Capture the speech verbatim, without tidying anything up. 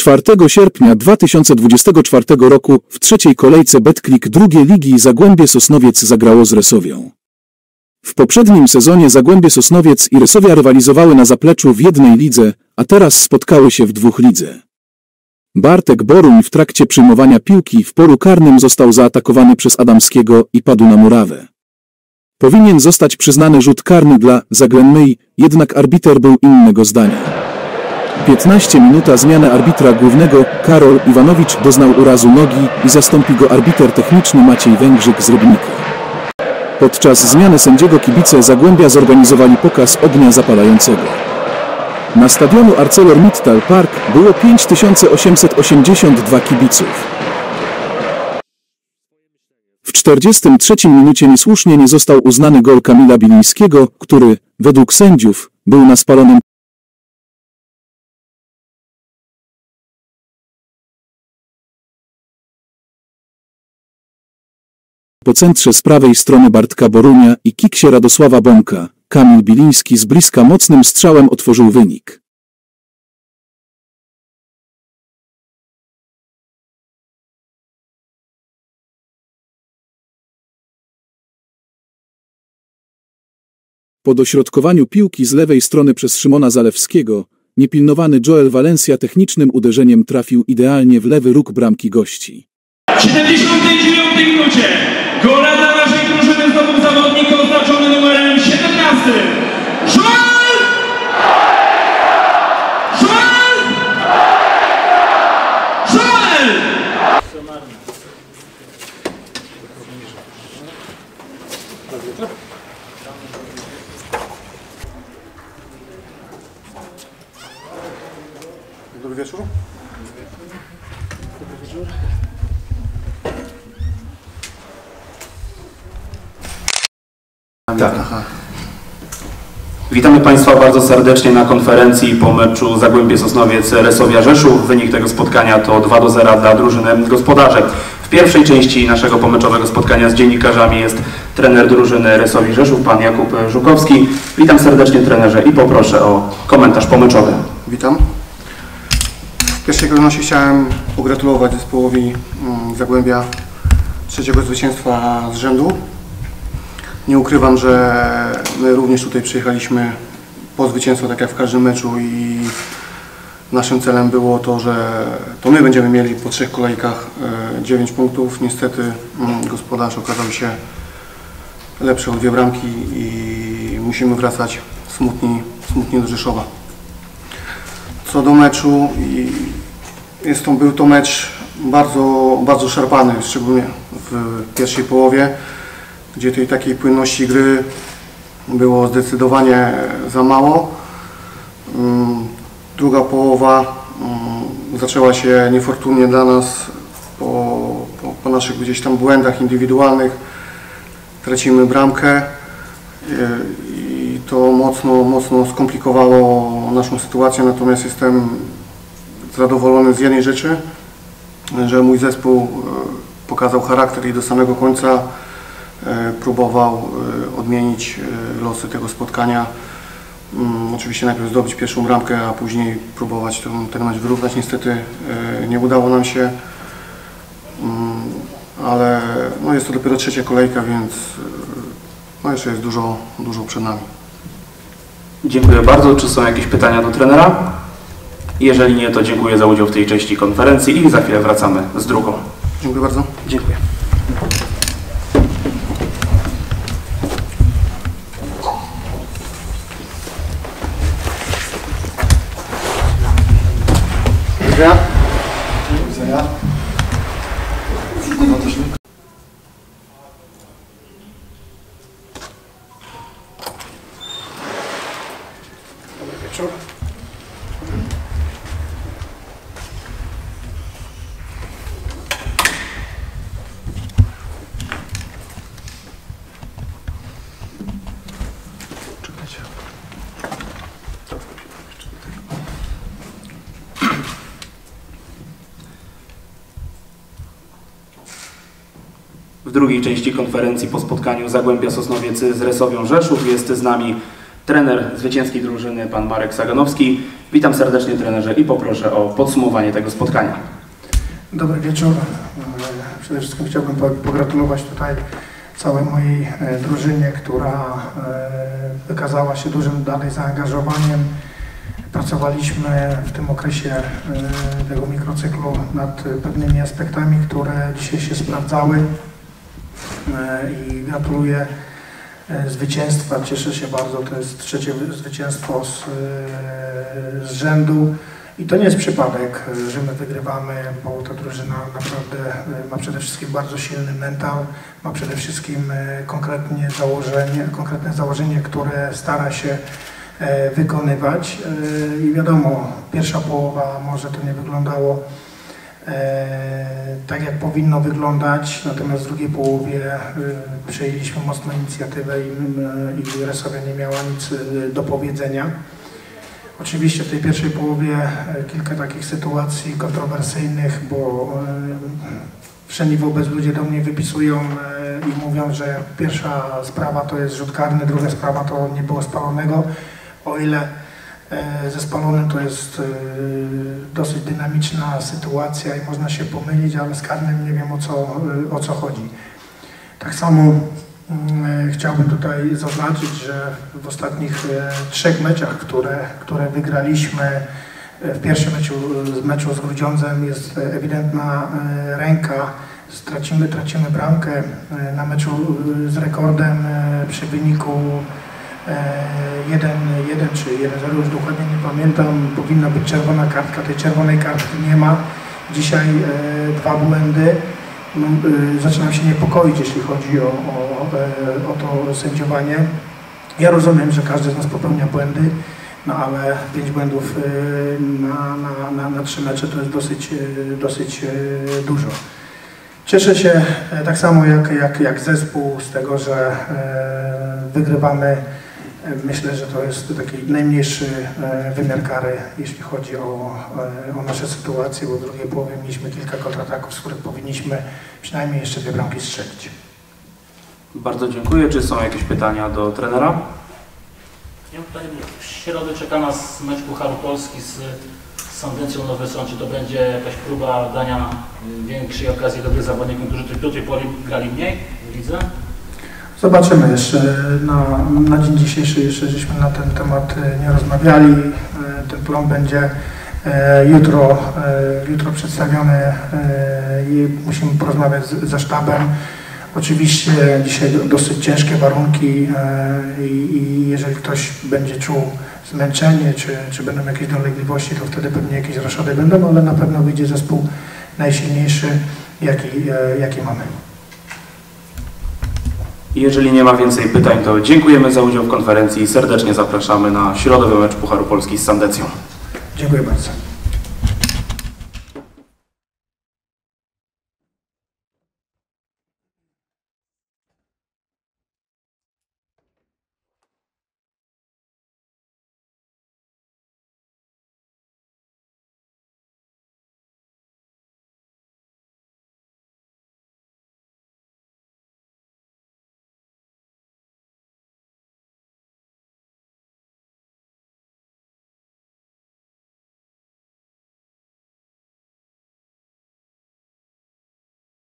czwartego sierpnia dwa tysiące dwudziestego czwartego roku w trzeciej kolejce Betclic drugiej ligi Zagłębie Sosnowiec zagrało z Resowią. W poprzednim sezonie Zagłębie Sosnowiec i Resowia rywalizowały na zapleczu w jednej lidze, a teraz spotkały się w dwóch lidze. Bartek Boruń w trakcie przyjmowania piłki w polu karnym został zaatakowany przez Adamskiego i padł na murawę. Powinien zostać przyznany rzut karny dla Zagłębia, jednak arbiter był innego zdania. piętnaście minuta zmiany arbitra głównego, Karol Iwanowicz doznał urazu nogi i zastąpi go arbiter techniczny Maciej Węgrzyk z Rybnika. Podczas zmiany sędziego kibice Zagłębia zorganizowali pokaz ognia zapalającego. Na stadionu ArcelorMittal Park było pięć tysięcy osiemset osiemdziesiąt dwa kibiców. W czterdziestej trzeciej minucie niesłusznie nie został uznany gol Kamila Bilińskiego, który, według sędziów, był na spalonym po centrze z prawej strony Bartka Borunia i kiksie Radosława Bąka. Kamil Biliński z bliska mocnym strzałem otworzył wynik. Po dośrodkowaniu piłki z lewej strony przez Szymona Zalewskiego, niepilnowany Joel Valencia technicznym uderzeniem trafił idealnie w lewy róg bramki gości. W siedemdziesiątej dziewiątej minucie gola dla naszej drużyny zdobył zawodnik oznaczony numerem siedemnastym. Joel! Joel! Joel! Dobry wieczór. Dobry wieczór. Tak. Witamy Państwa bardzo serdecznie na konferencji po meczu Zagłębie Sosnowiec Resowia Rzeszów. Wynik tego spotkania to dwa do zera dla drużyny gospodarzy. W pierwszej części naszego pomeczowego spotkania z dziennikarzami jest trener drużyny Resowii Rzeszów, pan Jakub Żukowski. Witam serdecznie, trenerze, i poproszę o komentarz pomeczowy. Witam. W pierwszej kolejności chciałem pogratulować zespołowi Zagłębia trzeciego zwycięstwa z rzędu. Nie ukrywam, że my również tutaj przyjechaliśmy po zwycięstwo, tak jak w każdym meczu, i naszym celem było to, że to my będziemy mieli po trzech kolejkach dziewięć punktów. Niestety gospodarz okazał się lepszy o dwie bramki i musimy wracać smutni, smutni do Rzeszowa. Co do meczu, jest to, był to mecz bardzo, bardzo szarpany, szczególnie w pierwszej połowie, gdzie tej takiej płynności gry było zdecydowanie za mało. Druga połowa zaczęła się niefortunnie dla nas po, po, po naszych gdzieś tam błędach indywidualnych. Tracimy bramkę i to mocno, mocno skomplikowało naszą sytuację, natomiast jestem zadowolony z jednej rzeczy, że mój zespół pokazał charakter i do samego końca próbował odmienić losy tego spotkania. Oczywiście najpierw zdobyć pierwszą bramkę, a później próbować ten, ten mecz wyrównać. Niestety nie udało nam się, ale no jest to dopiero trzecia kolejka, więc no jeszcze jest dużo, dużo przed nami. Dziękuję bardzo. Czy są jakieś pytania do trenera? Jeżeli nie, to dziękuję za udział w tej części konferencji i za chwilę wracamy z drugą. Dziękuję bardzo. Dziękuję. Widzenia. Widzenia. Dobry wieczór. Czekajcie. W drugiej części konferencji po spotkaniu Zagłębia Sosnowiec z Resowią Rzeszów jest z nami trener zwycięskiej drużyny, pan Marek Saganowski. Witam serdecznie, trenerze, i poproszę o podsumowanie tego spotkania. Dobry wieczór. Przede wszystkim chciałbym pogratulować tutaj całej mojej drużynie, która wykazała się dużym dalej zaangażowaniem. Pracowaliśmy w tym okresie tego mikrocyklu nad pewnymi aspektami, które dzisiaj się sprawdzały i gratuluję zwycięstwa. Cieszę się bardzo, to jest trzecie zwycięstwo z, z rzędu. I to nie jest przypadek, że my wygrywamy, bo ta drużyna naprawdę ma przede wszystkim bardzo silny mental, ma przede wszystkim konkretnie założenie, konkretne założenie, które stara się wykonywać. I wiadomo, pierwsza połowa może to nie wyglądało tak, jak powinno wyglądać, natomiast w drugiej połowie przejęliśmy mocno inicjatywę i, i Resovia nie miała nic do powiedzenia. Oczywiście w tej pierwszej połowie kilka takich sytuacji kontrowersyjnych, bo wszędzie wobec ludzie do mnie wypisują i mówią, że pierwsza sprawa to jest rzut karny, druga sprawa to nie było spalonego, o ile ze spalonym to jest dosyć dynamiczna sytuacja i można się pomylić, ale z karnym nie wiem o co, o co chodzi. Tak samo chciałbym tutaj zaznaczyć, że w ostatnich trzech meczach, które, które wygraliśmy, w pierwszym meczu, meczu z Grudziądzem jest ewidentna ręka, stracimy, tracimy bramkę, na meczu z Rekordem przy wyniku jeden jeden czy jeden zero, już dokładnie nie pamiętam, powinna być czerwona kartka, tej czerwonej kartki nie ma, dzisiaj dwa błędy. No, y, zaczynam się niepokoić, jeśli chodzi o, o, o to sędziowanie. Ja rozumiem, że każdy z nas popełnia błędy, no ale pięć błędów y, na, na, na, na trzy mecze to jest dosyć, y, dosyć y, dużo. Cieszę się y, tak samo jak, jak, jak zespół z tego, że y, wygrywamy. Myślę, że to jest taki najmniejszy wymiar kary, jeśli chodzi o, o nasze sytuacje, bo w drugiej połowie mieliśmy kilka kontrataków, z których powinniśmy przynajmniej jeszcze dwie bramki strzelić. Bardzo dziękuję. Czy są jakieś pytania do trenera? Ja tutaj w środę czeka nas mecz Pucharu Polski z Sandencją Nowy Sącz. Czy to będzie jakaś próba dania większej okazji dobrych zawodnikom, którzy do tej pory grali mniej w lidze? Zobaczymy jeszcze. Na, na dzień dzisiejszy jeszcze żeśmy na ten temat nie rozmawiali. Ten plan będzie jutro, jutro przedstawiony i musimy porozmawiać z, ze sztabem. Oczywiście dzisiaj dosyć ciężkie warunki i, i jeżeli ktoś będzie czuł zmęczenie, czy, czy będą jakieś dolegliwości, to wtedy pewnie jakieś roszady będą, ale na pewno wyjdzie zespół najsilniejszy, jaki, jaki mamy. Jeżeli nie ma więcej pytań, to dziękujemy za udział w konferencji i serdecznie zapraszamy na środowy mecz Pucharu Polski z Sandecją. Dziękuję bardzo.